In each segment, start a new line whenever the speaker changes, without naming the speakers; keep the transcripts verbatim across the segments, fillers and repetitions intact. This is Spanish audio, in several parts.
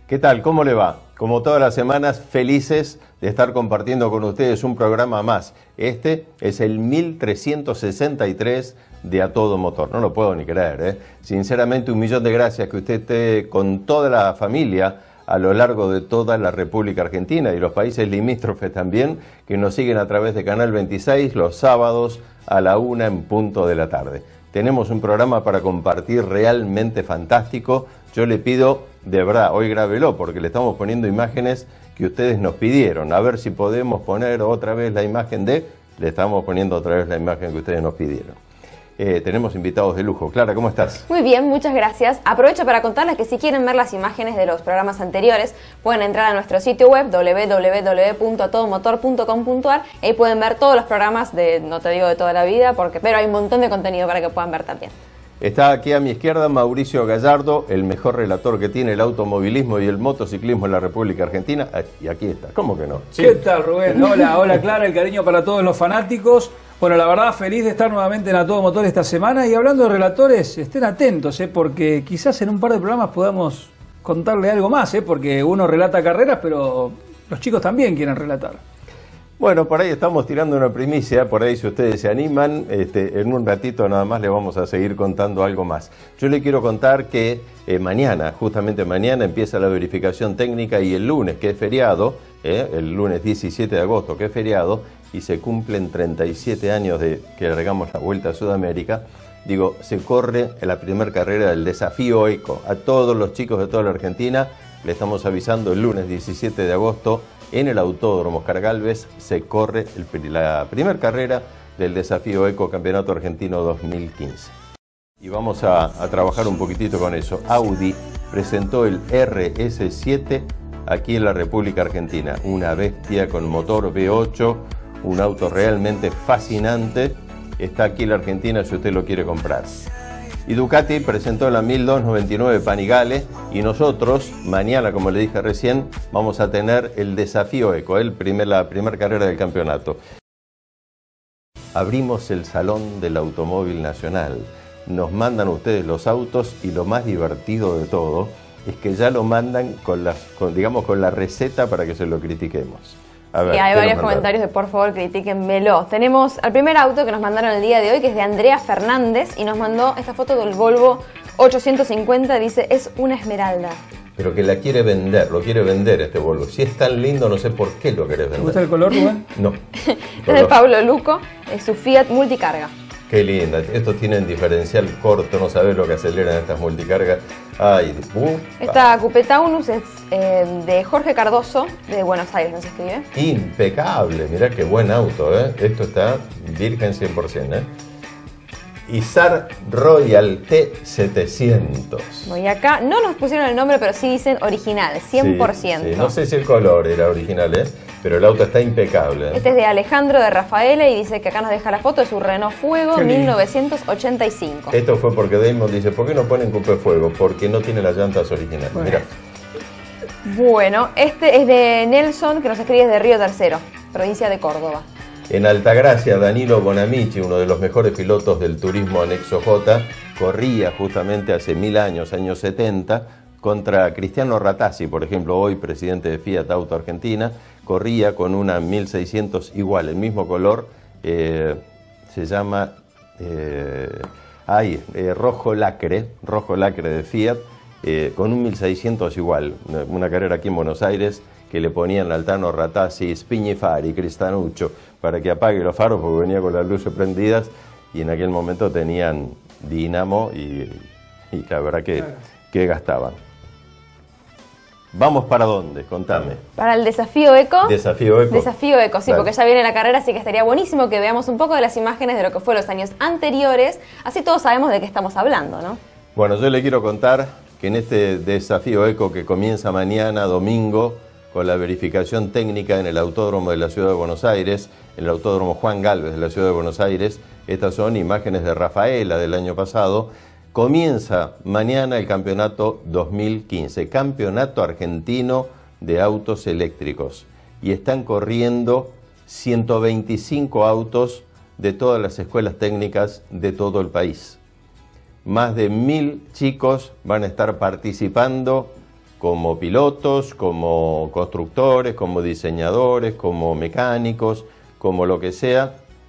¿Qué tal? ¿Cómo le va? Como todas las semanas, felices de estar compartiendo con ustedes un programa más. Este es el mil trescientos sesenta y tres de A Todo Motor. No lo puedo ni creer, ¿eh? Sinceramente, un millón de gracias que usted esté con toda la familia a lo largo de toda la República Argentina y los países limítrofes también, que nos siguen a través de Canal veintiséis los sábados a la una en punto de la tarde. Tenemos un programa para compartir realmente fantástico. Yo le pido, de verdad, hoy grábelo, porque le estamos poniendo imágenes que ustedes nos pidieron. A ver si podemos poner otra vez la imagen de... Le estamos poniendo otra vez la imagen que ustedes nos pidieron. Eh, tenemos invitados de lujo. Clara, ¿cómo estás?
Muy bien, muchas gracias. Aprovecho para contarles que si quieren ver las imágenes de los programas anteriores, pueden entrar a nuestro sitio web doble u doble u doble u punto a todo motor punto com punto a r. Ahí pueden ver todos los programas de, no te digo de toda la vida, porque pero hay un montón de contenido para que puedan ver también.
Está aquí a mi izquierda Mauricio Gallardo, el mejor relator que tiene el automovilismo y el motociclismo en la República Argentina. Y aquí está, ¿cómo que no?
Sí. ¿Qué tal, Rubén? Hola, hola Clara, el cariño para todos los fanáticos. Bueno, la verdad, feliz de estar nuevamente en A Todo Motor esta semana. Y hablando de relatores, estén atentos, ¿eh? Porque quizás en un par de programas podamos contarle algo más, ¿eh? Porque uno relata carreras, pero los chicos también quieren relatar.
Bueno, por ahí estamos tirando una primicia, por ahí si ustedes se animan, este, en un ratito nada más les vamos a seguir contando algo más. Yo le quiero contar que eh, mañana, justamente mañana, empieza la verificación técnica y el lunes, que es feriado, eh, el lunes diecisiete de agosto, que es feriado, y se cumplen treinta y siete años de que largamos la Vuelta a Sudamérica, digo, se corre en la primera carrera del Desafío Eco. A todos los chicos de toda la Argentina le estamos avisando el lunes diecisiete de agosto, en el Autódromo Oscar Gálvez se corre el, la primera carrera del Desafío Eco Campeonato Argentino dos mil quince. Y vamos a, a trabajar un poquitito con eso. Audi presentó el R S siete aquí en la República Argentina. Una bestia con motor V ocho, un auto realmente fascinante. Está aquí en la Argentina si usted lo quiere comprar. Y Ducati presentó la mil doscientos noventa y nueve Panigale y nosotros mañana, como le dije recién, vamos a tener el Desafío Eco, el primer, la primera carrera del campeonato. Abrimos el Salón del Automóvil Nacional. Nos mandan ustedes los autos y lo más divertido de todo es que ya lo mandan con, las, con, digamos, con la receta para que se lo critiquemos. A ver,
y hay varios comentarios de por favor critíquenmelo. Tenemos al primer auto que nos mandaron el día de hoy, que es de Andrea Fernández, y nos mandó esta foto del Volvo ochocientos cincuenta, dice, es una esmeralda.
Pero que la quiere vender, lo quiere vender este Volvo. Si es tan lindo, no sé por qué lo querés vender.
¿Te gusta el color, Rubén?
No.
Es de Pablo Luco, es su Fiat Multicarga.
Qué linda. Estos tienen diferencial corto, no sabes lo que aceleran estas multicargas. Ay, uh,
Esta ah. Coupé Taunus es eh, de Jorge Cardoso, de Buenos Aires, ¿no se escribe?
Impecable, mirá qué buen auto, ¿eh? Esto está virgen cien por ciento, ¿eh? Isar Royal T setecientos.
Voy acá, no nos pusieron el nombre, pero sí dicen original, cien por ciento.
Sí, sí. No sé si el color era original, ¿eh? Pero el auto está impecable, ¿eh?
Este es de Alejandro de Rafaela y dice que acá nos deja la foto de su Renault Fuego mil novecientos ochenta y cinco.
Esto fue porque Damon dice, ¿por qué no ponen Coupé Fuego? Porque no tiene las llantas originales. Bueno. Mirá.
Bueno, este es de Nelson, que nos escribe desde Río Tercero, provincia de Córdoba.
En Altagracia, Danilo Bonamici, uno de los mejores pilotos del turismo anexo J, corría justamente hace mil años, años setenta, contra Cristiano Ratazzi, por ejemplo, hoy presidente de Fiat Auto Argentina, corría con una mil seiscientos igual, el mismo color, eh, se llama eh, ay, eh, rojo lacre, rojo lacre de Fiat, eh, con un mil seiscientos igual, una, una carrera aquí en Buenos Aires, que le ponían Altano Ratazzi, Spignifari, Cristanuccio, para que apague los faros porque venía con las luces prendidas y en aquel momento tenían dínamo y, y la verdad que, que gastaban. ¿Vamos para dónde? Contame.
Para el Desafío Eco.
Desafío Eco.
Desafío Eco, sí,
Dale.
Porque ya viene la carrera, así que estaría buenísimo que veamos un poco de las imágenes de lo que fue los años anteriores, así todos sabemos de qué estamos hablando, ¿no?
Bueno, yo le quiero contar que en este Desafío Eco que comienza mañana, domingo, con la verificación técnica en el Autódromo de la Ciudad de Buenos Aires, en el Autódromo Juan Gálvez de la Ciudad de Buenos Aires, estas son imágenes de Rafaela del año pasado. Comienza mañana el campeonato dos mil quince, Campeonato Argentino de Autos Eléctricos. Y están corriendo ciento veinticinco autos de todas las escuelas técnicas de todo el país. Más de mil chicos van a estar participando como pilotos, como constructores, como diseñadores, como mecánicos, como lo que sea.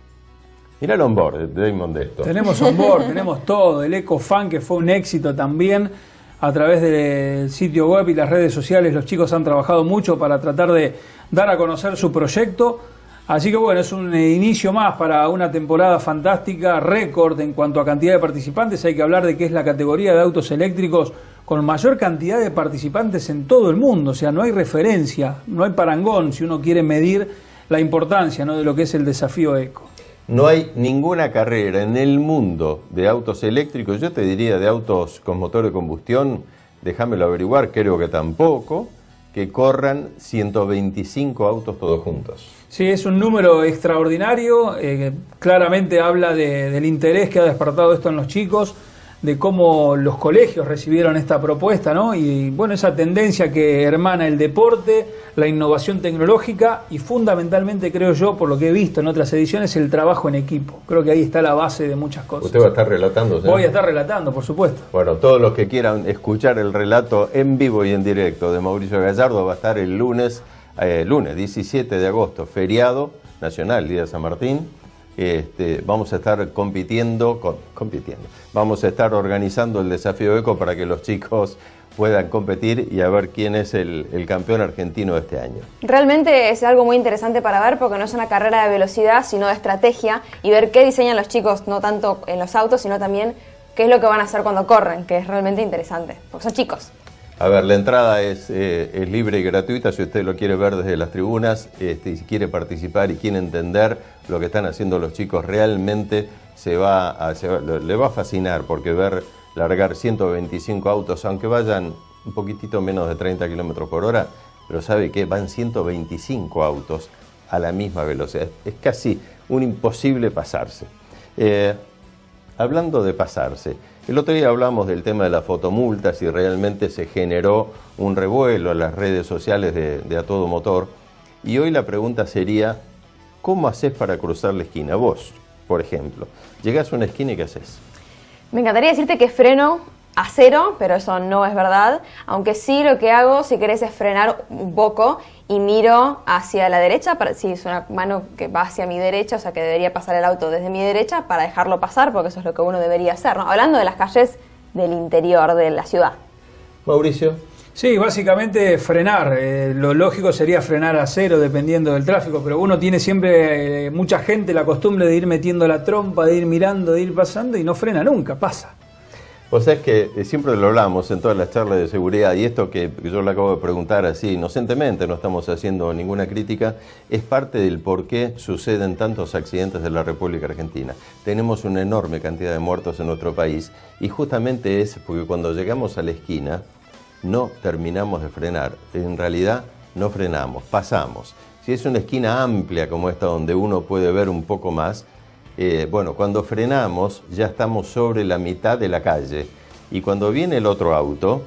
Mirá el onboard de Damon de esto.
Tenemos onboard, tenemos todo, el EcoFan, que fue un éxito también. A través del sitio web y las redes sociales los chicos han trabajado mucho para tratar de dar a conocer su proyecto. Así que bueno, es un inicio más para una temporada fantástica, récord en cuanto a cantidad de participantes. Hay que hablar de que es la categoría de autos eléctricos con mayor cantidad de participantes en todo el mundo. O sea, no hay referencia, no hay parangón si uno quiere medir la importancia, ¿no?, de lo que es el desafío eco.
No hay ninguna carrera en el mundo de autos eléctricos, yo te diría de autos con motor de combustión, déjamelo averiguar, creo que tampoco, que corran ciento veinticinco autos todos juntos.
Sí, es un número extraordinario, eh, claramente habla de, del interés que ha despertado esto en los chicos, de cómo los colegios recibieron esta propuesta, ¿no? Y bueno, esa tendencia que hermana el deporte, la innovación tecnológica y fundamentalmente, creo yo, por lo que he visto en otras ediciones, el trabajo en equipo. Creo que ahí está la base de muchas cosas.
¿Usted va a estar relatando? ¿Sí?
Voy a estar relatando, por supuesto.
Bueno, todos los que quieran escuchar el relato en vivo y en directo de Mauricio Gallardo va a estar el lunes, eh, lunes diecisiete de agosto, feriado nacional, Día de San Martín. Este, vamos a estar compitiendo, con, compitiendo, vamos a estar organizando el desafío eco para que los chicos puedan competir y a ver quién es el, el campeón argentino de este año.
Realmente es algo muy interesante para ver porque no es una carrera de velocidad, sino de estrategia y ver qué diseñan los chicos, no tanto en los autos, sino también qué es lo que van a hacer cuando corren, que es realmente interesante, porque son chicos.
A ver, la entrada es, eh, es libre y gratuita, si usted lo quiere ver desde las tribunas, este, y si quiere participar y quiere entender lo que están haciendo los chicos, realmente se va a, se va, le va a fascinar, porque ver largar ciento veinticinco autos, aunque vayan un poquitito menos de treinta kilómetros por hora, pero sabe que van ciento veinticinco autos a la misma velocidad. Es casi un imposible pasarse. Eh, hablando de pasarse, el otro día hablamos del tema de las fotomultas y realmente se generó un revuelo en las redes sociales de, de A Todo Motor. Y hoy la pregunta sería, ¿cómo haces para cruzar la esquina? Vos, por ejemplo, llegás a una esquina y ¿qué haces?
Me encantaría decirte que freno a cero, pero eso no es verdad. Aunque sí lo que hago, si querés, es frenar un poco y miro hacia la derecha. Para, si es una mano que va hacia mi derecha, o sea que debería pasar el auto desde mi derecha para dejarlo pasar, porque eso es lo que uno debería hacer, ¿no? Hablando de las calles del interior de la ciudad.
Mauricio.
Sí, básicamente frenar. Eh, lo lógico sería frenar a cero dependiendo del tráfico, pero uno tiene siempre, eh, mucha gente, la costumbre de ir metiendo la trompa, de ir mirando, de ir pasando y no frena nunca, pasa.
Pues es que siempre lo hablamos en todas las charlas de seguridad y esto que yo le acabo de preguntar así inocentemente, no estamos haciendo ninguna crítica, es parte del por qué suceden tantos accidentes en la República Argentina. Tenemos una enorme cantidad de muertos en nuestro país y justamente es porque cuando llegamos a la esquina no terminamos de frenar, en realidad no frenamos, pasamos. Si es una esquina amplia como esta donde uno puede ver un poco más, Eh, bueno, cuando frenamos ya estamos sobre la mitad de la calle y cuando viene el otro auto,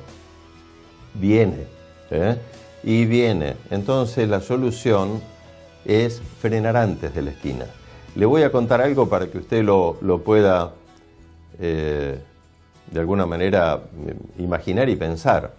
viene, ¿eh? y viene. Entonces la solución es frenar antes de la esquina. Le voy a contar algo para que usted lo, lo pueda eh, de alguna manera imaginar y pensar.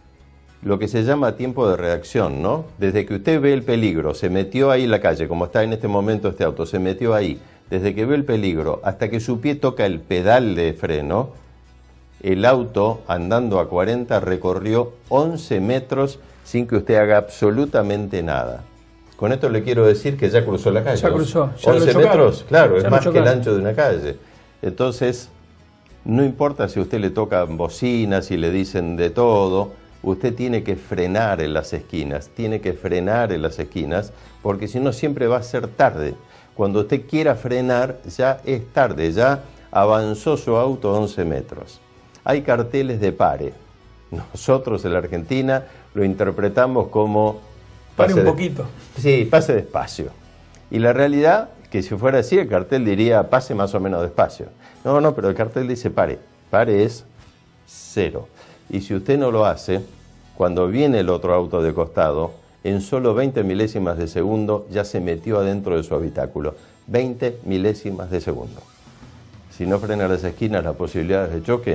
Lo que se llama tiempo de reacción, ¿no? Desde que usted ve el peligro, se metió ahí en la calle, como está en este momento este auto, se metió ahí. Desde que ve el peligro hasta que su pie toca el pedal de freno, el auto, andando a cuarenta, recorrió once metros sin que usted haga absolutamente nada. Con esto le quiero decir que ya cruzó la calle.
Ya cruzó. Ya
once metros, claro,
ya
es más que el ancho de una calle. Entonces, no importa si a usted le tocan bocinas, si le dicen de todo, usted tiene que frenar en las esquinas, tiene que frenar en las esquinas, porque si no siempre va a ser tarde. Cuando usted quiera frenar, ya es tarde, ya avanzó su auto once metros. Hay carteles de pare. Nosotros en la Argentina lo interpretamos como...
Pare un
de,
poquito.
Sí, pase despacio. Y la realidad, que si fuera así, el cartel diría pase más o menos despacio. No, no, pero el cartel dice pare. Pare es cero. Y si usted no lo hace, cuando viene el otro auto de costado, en solo veinte milésimas de segundo ya se metió adentro de su habitáculo. veinte milésimas de segundo. Si no frena las esquinas, las posibilidades de choque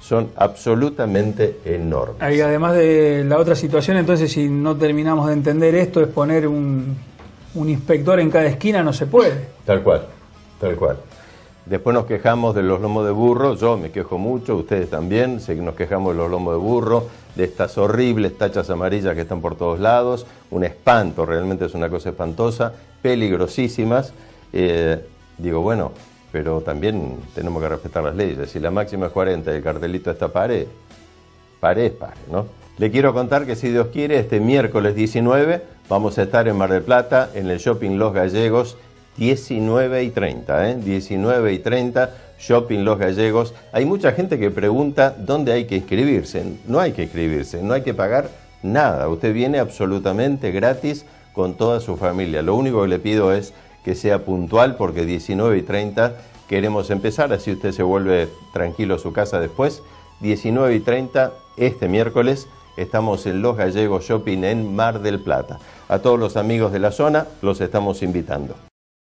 son absolutamente enormes.
Ahí, además de la otra situación, entonces, si no terminamos de entender esto, es poner un, un inspector en cada esquina, no se puede.
Tal cual, tal cual. Después nos quejamos de los lomos de burro, yo me quejo mucho, ustedes también, sé que nos quejamos de los lomos de burro, de estas horribles tachas amarillas que están por todos lados, un espanto, realmente es una cosa espantosa, peligrosísimas. Eh, digo, bueno, pero también tenemos que respetar las leyes. Si la máxima es cuarenta y el cartelito está pare, pare es pare, ¿no? Le quiero contar que si Dios quiere, este miércoles diecinueve vamos a estar en Mar del Plata, en el Shopping Los Gallegos, diecinueve y treinta, ¿eh? diecinueve y treinta, Shopping Los Gallegos. Hay mucha gente que pregunta dónde hay que inscribirse. No hay que inscribirse, no hay que pagar nada. Usted viene absolutamente gratis con toda su familia. Lo único que le pido es que sea puntual, porque diecinueve y treinta queremos empezar, así usted se vuelve tranquilo a su casa después. diecinueve y treinta, este miércoles, estamos en Los Gallegos Shopping en Mar del Plata. A todos los amigos de la zona los estamos invitando.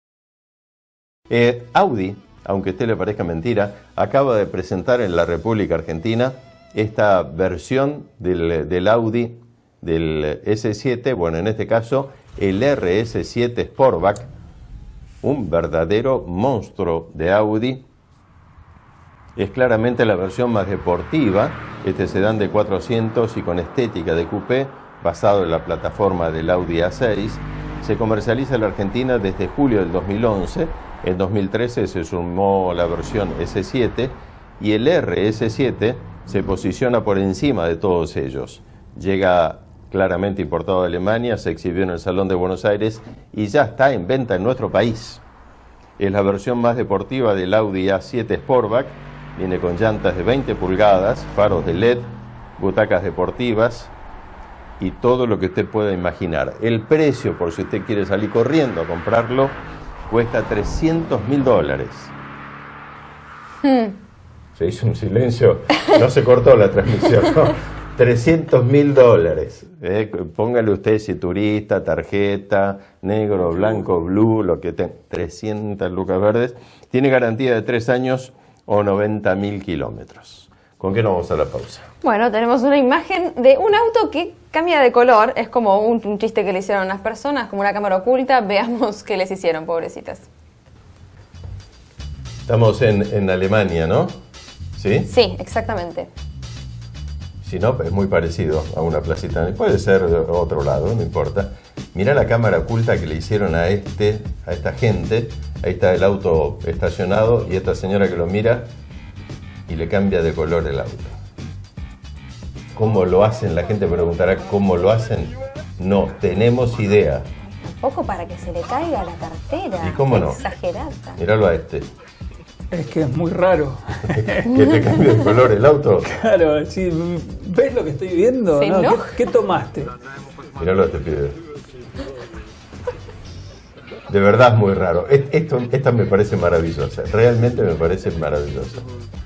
Eh, Audi, aunque a usted le parezca mentira, acaba de presentar en la República Argentina esta versión del, del Audi del ese siete, bueno, en este caso el erre ese siete Sportback, un verdadero monstruo de Audi. Es claramente la versión más deportiva, este sedán de cuatro asientos y con estética de coupé, basado en la plataforma del Audi A seis. Se comercializa en la Argentina desde julio del dos mil once. En dos mil trece se sumó la versión ese siete y el erre ese siete se posiciona por encima de todos ellos. Llega claramente importado de Alemania, se exhibió en el Salón de Buenos Aires y ya está en venta en nuestro país. Es la versión más deportiva del Audi A siete Sportback. Viene con llantas de veinte pulgadas, faros de L E D, butacas deportivas y todo lo que usted pueda imaginar. El precio, por si usted quiere salir corriendo a comprarlo, cuesta trescientos mil dólares. Hmm. Se hizo un silencio, no se cortó la transmisión, ¿no? trescientos mil dólares. Eh, póngale usted si turista, tarjeta, negro, blanco, blue, lo que tenga. trescientas lucas verdes. Tiene garantía de tres años o noventa mil kilómetros. ¿Con qué nos vamos a la pausa?
Bueno, tenemos una imagen de un auto que cambia de color. Es como un, un chiste que le hicieron a unas personas, como una cámara oculta. Veamos qué les hicieron, pobrecitas.
Estamos en, en Alemania, ¿no? ¿Sí?
Sí, exactamente.
Si no, es muy parecido a una placita. Puede ser de otro lado, no importa. Mirá la cámara oculta que le hicieron a este, a esta gente. Ahí está el auto estacionado y esta señora que lo mira y le cambia de color el auto. ¿Cómo lo hacen? La gente preguntará ¿cómo lo hacen? No tenemos idea.
Tampoco para que se le caiga la cartera.
¿Y cómo no?
Exagerada.
Míralo a este.
Es que es muy raro.
¿Que te cambie de color el auto?
Claro, sí, ¿ves lo que estoy viendo?
Sí,
¿no?
¿no?
¿Qué, ¿Qué tomaste?
Míralo a este pibe. De verdad es muy raro. Esto, esta me parece maravillosa. Realmente me parece maravillosa.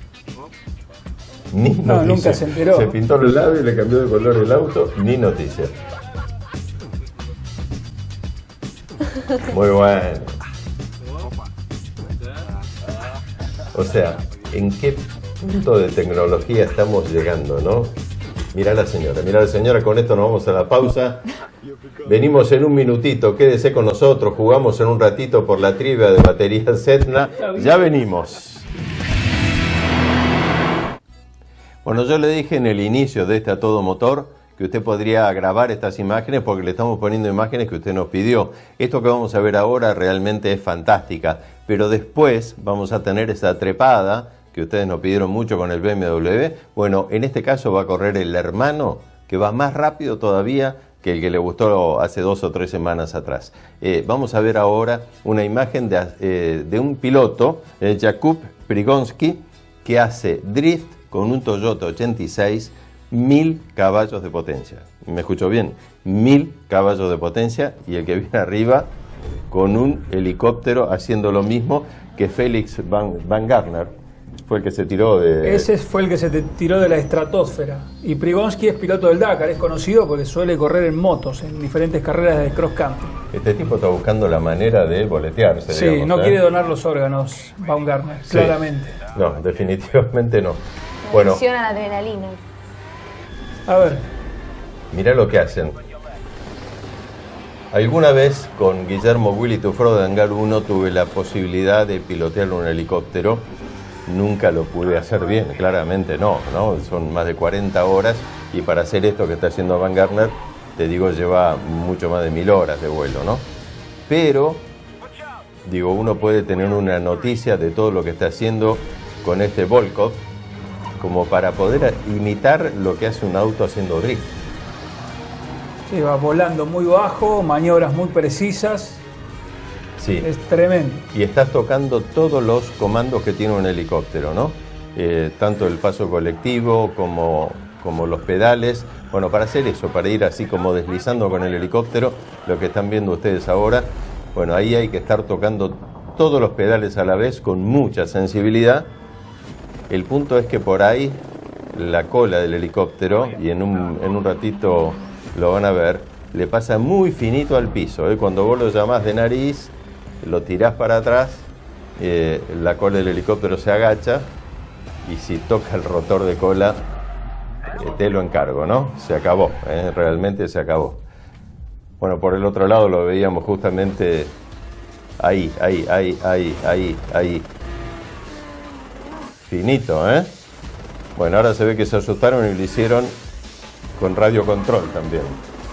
Ni
no,
noticia.
Nunca se enteró.
Se pintó los labios y le cambió de color el auto. Ni noticia. Muy bueno. O sea, ¿en qué punto de tecnología estamos llegando, no? Mirá a la señora, mirá a la señora, con esto nos vamos a la pausa. Venimos en un minutito, quédese con nosotros, jugamos en un ratito por la trivia de baterías Setna. Ya venimos. Bueno, yo le dije en el inicio de este A Todo Motor que usted podría grabar estas imágenes porque le estamos poniendo imágenes que usted nos pidió. Esto que vamos a ver ahora realmente es fantástica, pero después vamos a tener esa trepada que ustedes nos pidieron mucho con el B M W. Bueno, en este caso va a correr el hermano, que va más rápido todavía que el que le gustó hace dos o tres semanas atrás. Eh, vamos a ver ahora una imagen de, eh, de un piloto, eh, Jakub Prigonsky, que hace drift con un Toyota ochenta y seis, mil caballos de potencia. ¿Me escuchó bien? Mil caballos de potencia, y el que viene arriba con un helicóptero haciendo lo mismo que Félix Van, Van Garner. Fue el que se tiró de...
Ese fue el que se tiró de la estratosfera. Y Prigonsky es piloto del Dakar, es conocido porque suele correr en motos, en diferentes carreras de cross country.
Este tipo está buscando la manera de boletearse.
Sí,
digamos,
no
¿eh?
quiere donar los órganos, Baumgartner,
Sí.
claramente.
No, definitivamente no. Bueno.
Funciona la adrenalina.
A ver.
Mirá lo que hacen. Alguna vez con Guillermo Willy Tufro de Hangar uno tuve la posibilidad de pilotear un helicóptero. Nunca lo pude hacer bien, claramente no, ¿no? Son más de cuarenta horas y para hacer esto que está haciendo Van Garner, te digo, lleva mucho más de mil horas de vuelo, ¿no? Pero, digo, uno puede tener una noticia de todo lo que está haciendo con este Volkov, como para poder imitar lo que hace un auto haciendo drift.
Sí, va volando muy bajo, maniobras muy precisas.
Sí.
Es tremendo.
Y estás tocando todos los comandos que tiene un helicóptero, ¿no? Eh, tanto el paso colectivo como, como los pedales. Bueno, para hacer eso, para ir así como deslizando con el helicóptero, lo que están viendo ustedes ahora, bueno, ahí hay que estar tocando todos los pedales a la vez con mucha sensibilidad. El punto es que por ahí la cola del helicóptero, y en un, en un ratito lo van a ver, le pasa muy finito al piso, ¿eh? Cuando vos lo llamás de nariz, lo tirás para atrás, eh, la cola del helicóptero se agacha y si toca el rotor de cola, eh, te lo encargo, ¿no? Se acabó, ¿eh? Realmente se acabó. Bueno, por el otro lado lo veíamos justamente ahí, ahí, ahí, ahí, ahí, ahí. Finito, ¿eh? Bueno, ahora se ve que se asustaron y lo hicieron con radio control también.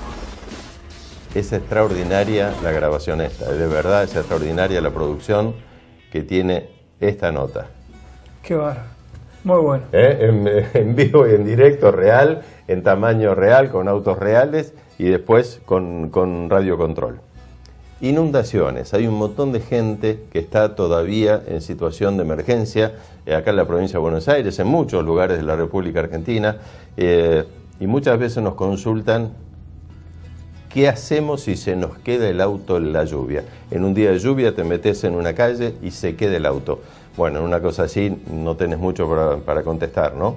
Es extraordinaria la grabación esta, de verdad es extraordinaria la producción que tiene esta nota.
Qué bárbaro, muy bueno.
¿Eh? En, en vivo y en directo, real, en tamaño real, con autos reales y después con, con radio control. Inundaciones, hay un montón de gente que está todavía en situación de emergencia, eh, acá en la provincia de Buenos Aires, en muchos lugares de la República Argentina, eh, y muchas veces nos consultan ¿qué hacemos si se nos queda el auto en la lluvia? En un día de lluvia te metes en una calle y se queda el auto. Bueno, en una cosa así no tenés mucho para, para contestar, ¿no?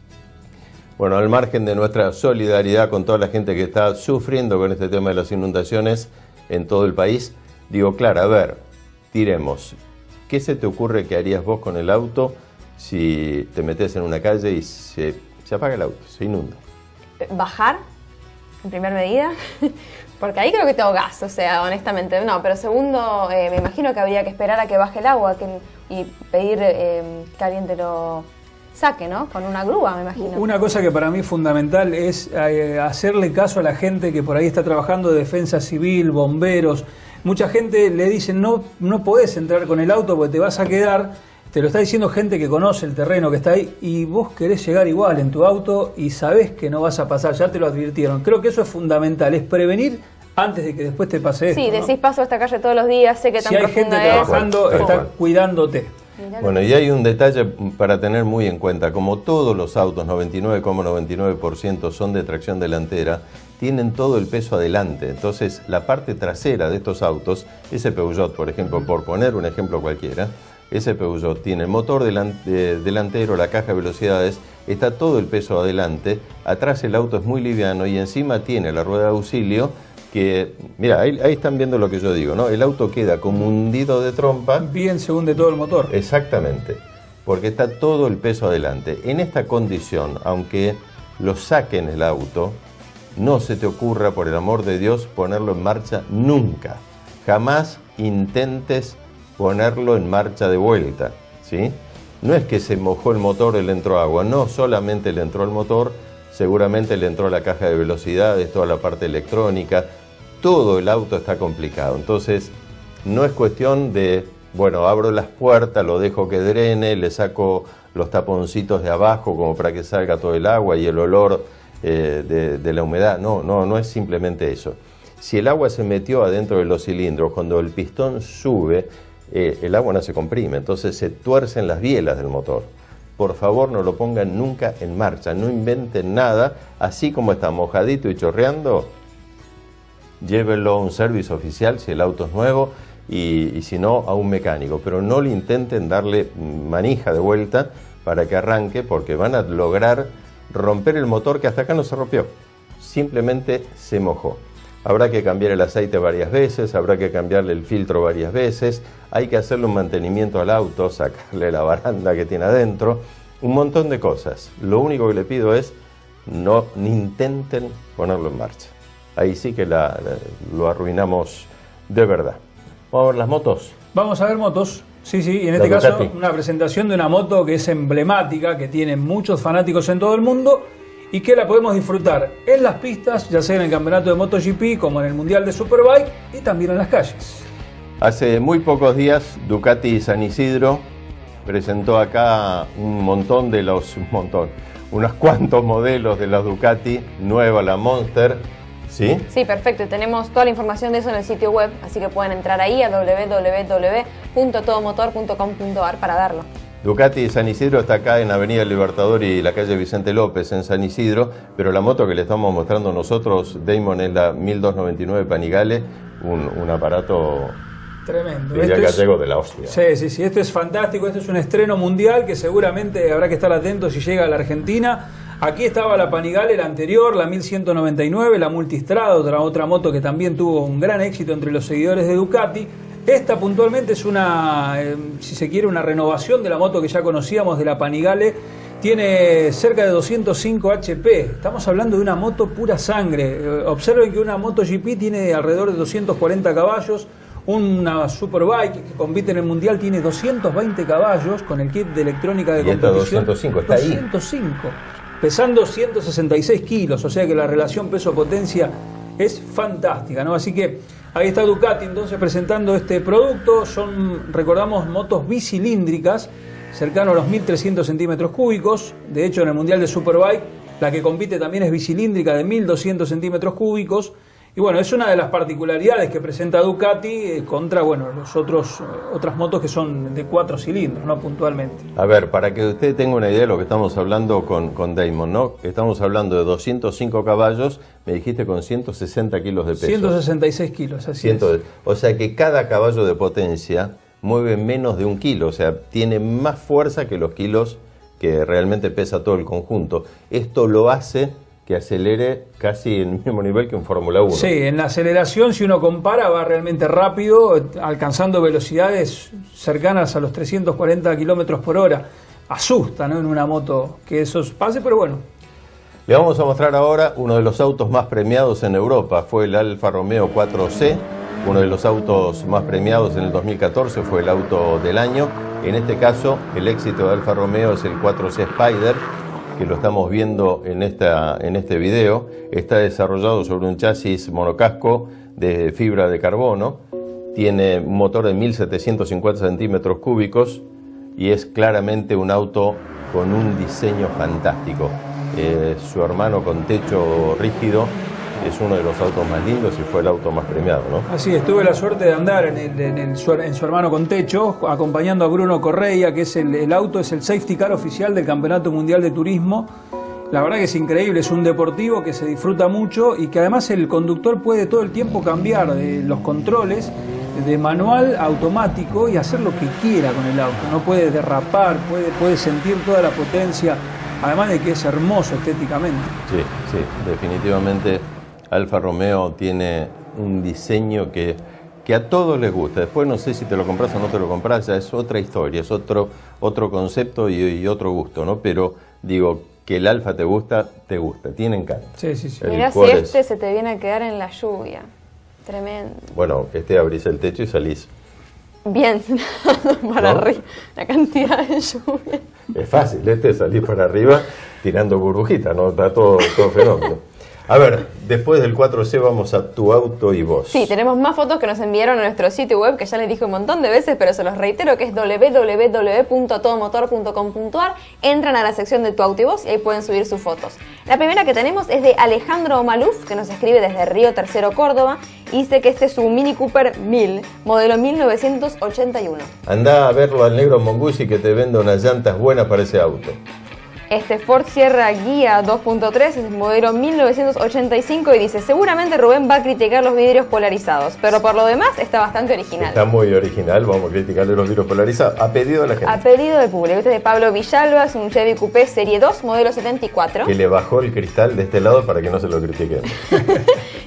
Bueno, al margen de nuestra solidaridad con toda la gente que está sufriendo con este tema de las inundaciones en todo el país, digo, claro, a ver, tiremos. ¿Qué se te ocurre que harías vos con el auto si te metes en una calle y se, se apaga el auto, se inunda?
Bajar, en primera medida, porque ahí creo que tengo gas, o sea, honestamente, no, pero segundo, eh, me imagino que habría que esperar a que baje el agua que, y pedir eh, que alguien te lo saque, ¿no? Con una grúa, me imagino.
Una cosa que para mí es fundamental es eh, hacerle caso a la gente que por ahí está trabajando de defensa civil, bomberos. Mucha gente le dice, no, no podés entrar con el auto porque te vas a quedar. Te lo está diciendo gente que conoce el terreno, que está ahí, y vos querés llegar igual en tu auto y sabés que no vas a pasar, ya te lo advirtieron. Creo que eso es fundamental, es prevenir antes de que después te pase esto.
Sí,
¿no?
decís paso a esta calle todos los días, sé que tan
si hay gente
profunda es.
trabajando,
Tal
está
cual.
cuidándote.
Bueno, y hay un detalle para tener muy en cuenta. Como todos los autos, noventa y nueve coma noventa y nueve por ciento son de tracción delantera, tienen todo el peso adelante. Entonces, la parte trasera de estos autos, ese Peugeot, por ejemplo, por poner un ejemplo cualquiera, ese Peugeot tiene el motor delante, delantero, la caja de velocidades, está todo el peso adelante, atrás el auto es muy liviano y encima tiene la rueda de auxilio que, mira, ahí, ahí están viendo lo que yo digo, ¿no? El auto queda como hundido de trompa.
Bien según de todo el motor.
Exactamente, porque está todo el peso adelante. En esta condición, aunque lo saquen el auto, no se te ocurra, por el amor de Dios, ponerlo en marcha nunca. Jamás intentes ponerlo en marcha de vuelta, ¿sí? No es que se mojó el motor y le entró agua, no solamente le entró el motor, seguramente le entró la caja de velocidades, toda la parte electrónica, todo el auto está complicado. Entonces, no es cuestión de, bueno, abro las puertas, lo dejo que drene, le saco los taponcitos de abajo como para que salga todo el agua y el olor eh, de, de la humedad. No, no, no es simplemente eso. Si el agua se metió adentro de los cilindros, cuando el pistón sube, eh, el agua no se comprime, entonces se tuercen las bielas del motor. Por favor, no lo pongan nunca en marcha, no inventen nada, así como está mojadito y chorreando, llévenlo a un servicio oficial si el auto es nuevo y, y si no, a un mecánico. Pero no le intenten darle manija de vuelta para que arranque, porque van a lograr romper el motor que hasta acá no se rompió, simplemente se mojó. Habrá que cambiar el aceite varias veces, habrá que cambiarle el filtro varias veces, hay que hacerle un mantenimiento al auto, sacarle la baranda que tiene adentro, un montón de cosas. Lo único que le pido es no ni intenten ponerlo en marcha. Ahí sí que la, la, lo arruinamos de verdad. Vamos a ver las motos.
Vamos a ver motos. Sí, sí, y en este
La
caso
Ducati.
una presentación de una moto que es emblemática, que tiene muchos fanáticos en todo el mundo y que la podemos disfrutar en las pistas, ya sea en el campeonato de MotoGP como en el Mundial de Superbike y también en las calles.
Hace muy pocos días Ducati San Isidro presentó acá un montón de los, un montón, unos cuantos modelos de las Ducati, nueva la Monster, ¿sí?
Sí, perfecto. Y tenemos toda la información de eso en el sitio web, así que pueden entrar ahí a w w w punto todo motor punto com punto a r para verlo.
Ducati San Isidro está acá en Avenida Libertador y la calle Vicente López en San Isidro, pero la moto que le estamos mostrando nosotros, Damon, es la mil doscientos noventa y nueve Panigale, un, un aparato
Tremendo.
diría
Esto es-
gallego de la hostia.
Sí, sí, sí, esto es fantástico, esto es un estreno mundial que seguramente habrá que estar atentos si llega a la Argentina. Aquí estaba la Panigale, la anterior, la mil ciento noventa y nueve, la Multistrada, otra, otra moto que también tuvo un gran éxito entre los seguidores de Ducati. Esta puntualmente es una, eh, si se quiere, una renovación de la moto que ya conocíamos de la Panigale. Tiene cerca de doscientos cinco H P, estamos hablando de una moto pura sangre. Eh, observen que una MotoGP tiene alrededor de doscientos cuarenta caballos, una Superbike que compite en el Mundial tiene doscientos veinte caballos con el kit de electrónica de
Y esta
competición.
doscientos cinco, está ahí.
doscientos cinco, pesando ciento sesenta y seis kilos, o sea que la relación peso-potencia es fantástica, ¿no? Así que ahí está Ducati entonces presentando este producto. Son, recordamos, motos bicilíndricas, cercano a los mil trescientos centímetros cúbicos. De hecho, en el Mundial de Superbike, la que compite también es bicilíndrica de mil doscientos centímetros cúbicos. Y bueno, es una de las particularidades que presenta Ducati eh, contra, bueno, los otros, eh, otras motos que son de cuatro cilindros, ¿no? Puntualmente.
A ver, para que usted tenga una idea de lo que estamos hablando con, con Damon, ¿no? Estamos hablando de doscientos cinco caballos, me dijiste con ciento sesenta kilos de peso.
ciento sesenta y seis kilos, así
Ciento-
es.
O sea que cada caballo de potencia mueve menos de un kilo, o sea, tiene más fuerza que los kilos que realmente pesa todo el conjunto. Esto lo hace que acelere casi en el mismo nivel que un Fórmula uno.
Sí, en la aceleración, si uno compara, va realmente rápido, eh, alcanzando velocidades cercanas a los trescientos cuarenta kilómetros por hora. Asusta, ¿no? En una moto que eso pase, pero bueno.
Le vamos a mostrar ahora uno de los autos más premiados en Europa. Fue el Alfa Romeo cuatro C, uno de los autos más premiados en el dos mil catorce, fue el auto del año. En este caso, el éxito de Alfa Romeo es el cuatro C Spider, que lo estamos viendo en, esta, en este video. Está desarrollado sobre un chasis monocasco de fibra de carbono, tiene un motor de mil setecientos cincuenta centímetros cúbicos y es claramente un auto con un diseño fantástico. Eh, su hermano con techo rígido es uno de los autos más lindos y fue el auto más premiado, ¿no?
Así es, tuve la suerte de andar en, el, en, el, su- en su hermano con techo, acompañando a Bruno Correia, que es el, el auto, es el safety car oficial del Campeonato Mundial de Turismo. La verdad que es increíble, es un deportivo que se disfruta mucho y que además el conductor puede todo el tiempo cambiar de los controles de manual a automático y hacer lo que quiera con el auto. No puede derrapar, puede, puede sentir toda la potencia, además de que es hermoso estéticamente.
Sí, sí, definitivamente Alfa Romeo tiene un diseño que, que a todos les gusta. Después no sé si te lo compras o no te lo compras, ya es otra historia, es otro, otro concepto y, y otro gusto, ¿no? Pero digo, que el Alfa te gusta, te gusta, tiene encanto.
Sí, sí, sí.
El
Mirá si
cual es-
este se te viene a quedar en la lluvia. Tremendo.
Bueno, este abrís el techo y salís.
Bien, para
¿No?
arriba. La cantidad de lluvia.
Es fácil, este salís para arriba tirando burbujitas, ¿no? Está todo, todo fenómeno. A ver, después del cuatro C vamos a Tu Auto y Vos.
Sí, tenemos más fotos que nos enviaron a nuestro sitio web, que ya les dije un montón de veces, pero se los reitero, que es w w w punto todo motor punto com punto a r. Entran a la sección de Tu Auto y Vos y ahí pueden subir sus fotos. La primera que tenemos es de Alejandro Maluf, que nos escribe desde Río Tercero, Córdoba, y dice que este es su Mini Cooper mil, modelo mil novecientos ochenta y uno.
Andá a verlo al negro Mongusi que te vende unas llantas buenas para ese auto.
Este Ford Sierra Guía dos punto tres es modelo mil novecientos ochenta y cinco y dice, seguramente Rubén va a criticar los vidrios polarizados, pero por lo demás está bastante original.
Está muy original, vamos a criticarle los vidrios polarizados. A pedido de la gente.
A pedido del público. Este es de Pablo Villalba, es un Chevy Coupé Serie dos, modelo setenta y cuatro.
Que le bajó el cristal de este lado para que no se lo critiquen.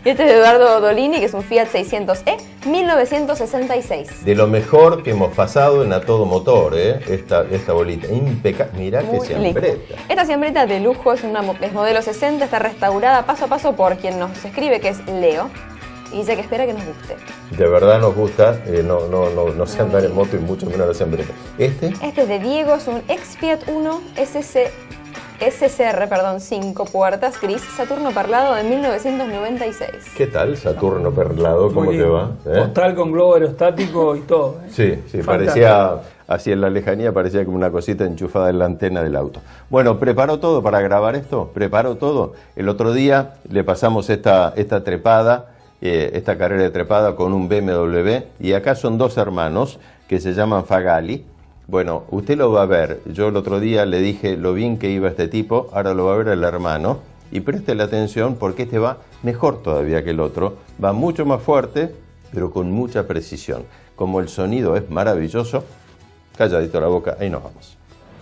Y este es de Eduardo Dolini, que es un Fiat seiscientos E mil novecientos sesenta y seis.
De lo mejor que hemos pasado en A Todo Motor, ¿eh? esta, esta bolita. Impecable. Mirá que siambreta.
Esta siambreta de lujo es, una, es modelo sesenta, está restaurada paso a paso por quien nos escribe, que es Leo. Y dice que espera que nos guste.
De verdad nos gusta, eh, no, no, no, no sé andar en moto y mucho menos la siambreta. ¿Este?
Este es de Diego, es un ex Fiat uno S C, S C R, perdón, cinco puertas, gris, Saturno perlado de mil novecientos noventa y seis.
¿Qué tal, Saturno perlado? ¿Cómo te va? ¿Eh?
Postal con globo aerostático y todo. ¿eh?
Sí, sí, fantástico. Parecía, así en la lejanía, parecía como una cosita enchufada en la antena del auto. Bueno, ¿preparó todo para grabar esto? ¿Preparó todo? El otro día le pasamos esta, esta trepada, eh, esta carrera de trepada con un B M W, y acá son dos hermanos que se llaman Fagali. Bueno, usted lo va a ver. Yo el otro día le dije lo bien que iba este tipo, ahora lo va a ver el hermano. Y preste la atención porque este va mejor todavía que el otro. Va mucho más fuerte, pero con mucha precisión. Como el sonido es maravilloso, calladito la boca, ahí nos vamos.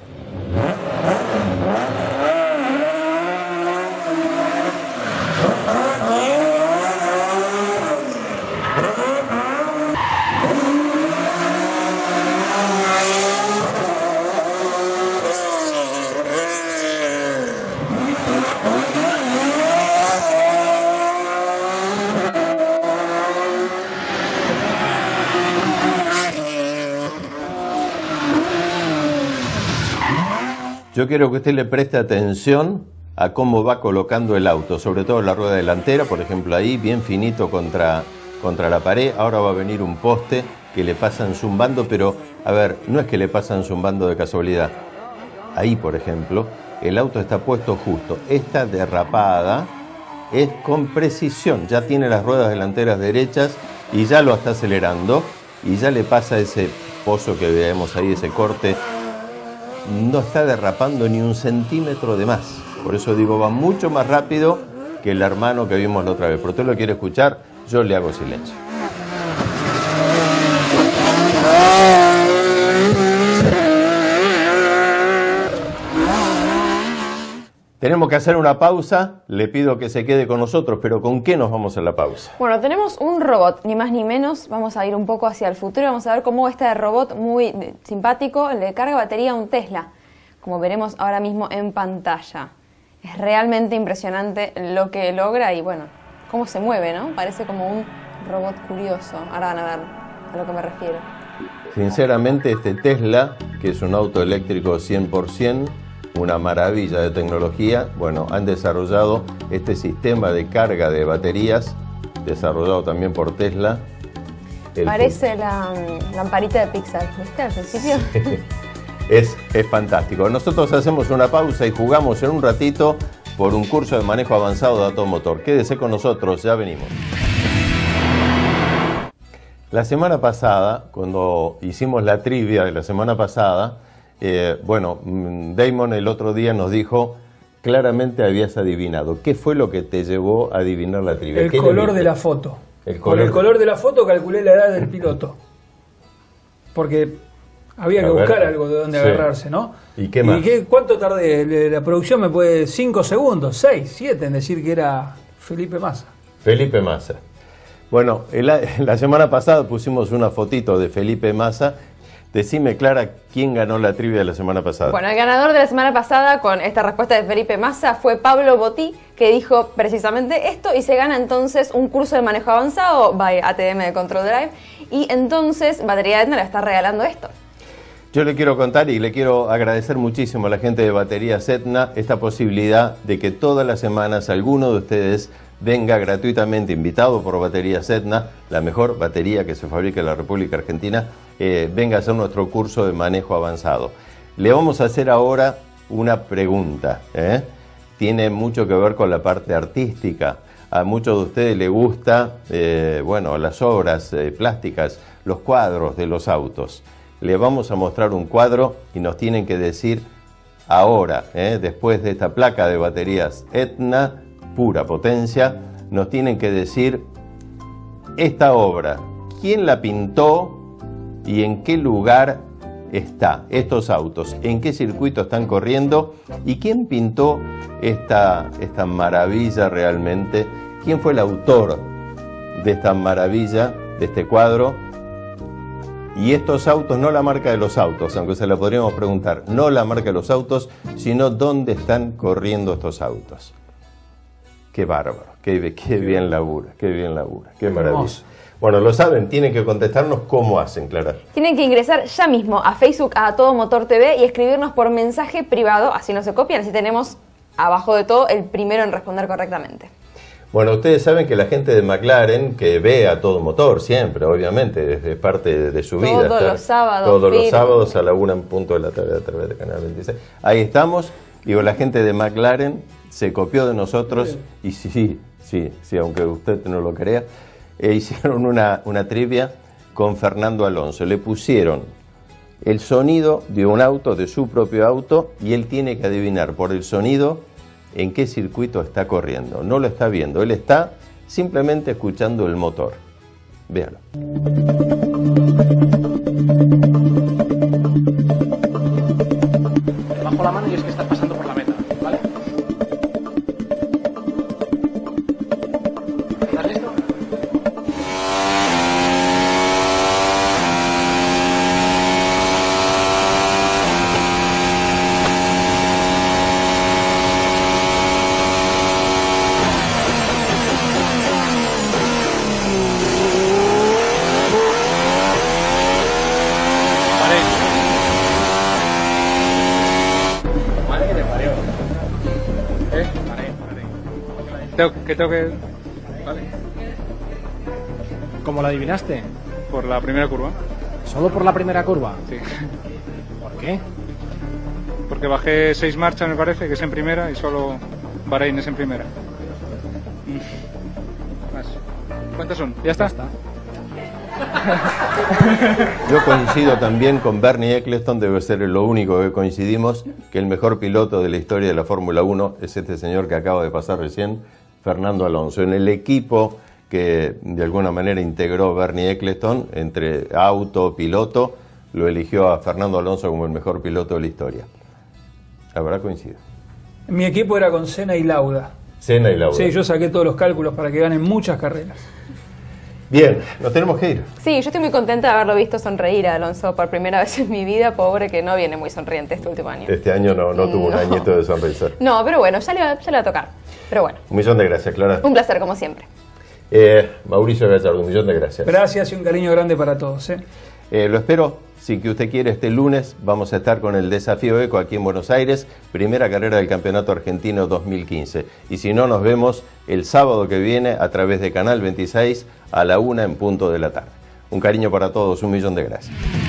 Yo quiero que usted le preste atención a cómo va colocando el auto, sobre todo la rueda delantera, por ejemplo, ahí, bien finito contra, contra la pared. Ahora va a venir un poste que le pasan zumbando, pero, a ver, no es que le pasan zumbando de casualidad. Ahí, por ejemplo, el auto está puesto justo. Esta derrapada es con precisión, ya tiene las ruedas delanteras derechas y ya lo está acelerando y ya le pasa ese pozo que vemos ahí, ese corte. No está derrapando ni un centímetro de más. Por eso digo, va mucho más rápido que el hermano que vimos la otra vez. Pero usted lo quiere escuchar, yo le hago silencio. Tenemos que hacer una pausa, le pido que se quede con nosotros, pero ¿con qué nos vamos a la pausa?
Bueno, tenemos un robot, ni más ni menos, vamos a ir un poco hacia el futuro, vamos a ver cómo este robot muy simpático le carga batería a un Tesla, como veremos ahora mismo en pantalla. Es realmente impresionante lo que logra y bueno, cómo se mueve, ¿no? Parece como un robot curioso, ahora van a ver a lo que me refiero.
Sinceramente este Tesla, que es un auto eléctrico cien por ciento, una maravilla de tecnología, bueno, han desarrollado este sistema de carga de baterías, desarrollado también por Tesla. El
Parece la lamparita de Pixar, ¿viste? Al principio.
Sí. Es, es fantástico. Nosotros hacemos una pausa y jugamos en un ratito por un curso de manejo avanzado de A Todo Motor. Quédese con nosotros, ya venimos. La semana pasada, cuando hicimos la trivia de la semana pasada, Eh, bueno, Damon el otro día nos dijo, claramente habías adivinado. ¿Qué fue lo que te llevó a adivinar la trivia?
El color de la foto.
El
Con el color de la foto calculé la edad del piloto. Porque había que
A ver,
buscar algo de donde
sí.
agarrarse, ¿no?
¿Y qué más?
¿Y qué, cuánto tardé? La producción me puede cinco segundos, seis, siete en decir que era Felipe Massa.
Felipe Massa. Bueno, el, la semana pasada pusimos una fotito de Felipe Massa. Decime, Clara, ¿quién ganó la trivia de la semana pasada?
Bueno, el ganador de la semana pasada con esta respuesta de Felipe Massa fue Pablo Botí, que dijo precisamente esto y se gana entonces un curso de manejo avanzado by A T M de Control Drive y entonces Batería Etna le está regalando esto.
Yo le quiero contar y le quiero agradecer muchísimo a la gente de Baterías Etna esta posibilidad de que todas las semanas alguno de ustedes venga gratuitamente, invitado por Baterías Etna, la mejor batería que se fabrica en la República Argentina, eh, venga a hacer nuestro curso de manejo avanzado. Le vamos a hacer ahora una pregunta, ¿eh? Tiene mucho que ver con la parte artística. A muchos de ustedes les gusta, eh, bueno, las obras eh, plásticas, los cuadros de los autos. Le vamos a mostrar un cuadro y nos tienen que decir ahora, ¿eh? Después de esta placa de Baterías Etna, pura potencia, nos tienen que decir esta obra, quién la pintó y en qué lugar está estos autos, en qué circuito están corriendo y quién pintó esta, esta maravilla realmente quién fue el autor de esta maravilla, de este cuadro. Y estos autos, no la marca de los autos, aunque se la podríamos preguntar, no la marca de los autos, sino dónde están corriendo estos autos. Qué bárbaro, qué, qué bien labura, qué bien labura, qué maravilla. Bueno, lo saben, tienen que contestarnos cómo hacen, Clara.
Tienen que ingresar ya mismo a Facebook, a Todo Motor T V y escribirnos por mensaje privado, así no se copian, así tenemos abajo de todo el primero en responder correctamente.
Bueno, ustedes saben que la gente de McLaren, que ve a Todo Motor siempre, obviamente, es, es parte de, de su
todos
vida.
Todos los sábados.
Todos
firme.
los sábados a la una en punto de la tarde a través de Canal veintiséis. Ahí estamos. Digo, la gente de McLaren se copió de nosotros y sí, sí, sí, aunque usted no lo crea, e hicieron una, una trivia con Fernando Alonso. Le pusieron el sonido de un auto, de su propio auto, y él tiene que adivinar por el sonido en qué circuito está corriendo. No lo está viendo, él está simplemente escuchando el motor. Véalo.
Bajo la mano y es que estás pasando por la meta, ¿vale? ¿Estás listo?
¿Qué tengo que...? Vale.
¿Cómo lo adivinaste?
Por la primera curva.
¿Solo por la primera curva?
Sí.
¿Por qué?
Porque bajé seis marchas, me parece, que es en primera, y solo Bahrein es en primera. Más. ¿Cuántas son? ¿Ya está?
Ya está.
Yo coincido también con Bernie Ecclestone, debe ser lo único que coincidimos, que el mejor piloto de la historia de la Fórmula uno es este señor que acaba de pasar recién, Fernando Alonso. En el equipo que de alguna manera integró Bernie Ecclestone, entre auto, piloto, lo eligió a Fernando Alonso como el mejor piloto de la historia. La verdad coincido.
Mi equipo era con Senna y Lauda.
Senna y Lauda.
Sí, yo saqué todos los cálculos para que ganen muchas carreras.
Bien, nos tenemos que ir.
Sí, yo estoy muy contenta de haberlo visto sonreír a Alonso por primera vez en mi vida, pobre que no viene muy sonriente este último año.
Este año no, no tuvo
No.
un añito de sonrisa.
No, pero bueno, ya le, va, ya le va a tocar. Pero bueno,
Un millón de gracias, Clara.
un placer como siempre.
Eh, Mauricio Gallardo, un millón de gracias.
Gracias y un cariño grande para todos, ¿eh?
Eh, lo espero, si que usted quiere, este lunes vamos a estar con el Desafío Eco aquí en Buenos Aires, primera carrera del Campeonato Argentino dos mil quince. Y si no, nos vemos el sábado que viene a través de Canal veintiséis a la una en punto de la tarde. Un cariño para todos, un millón de gracias.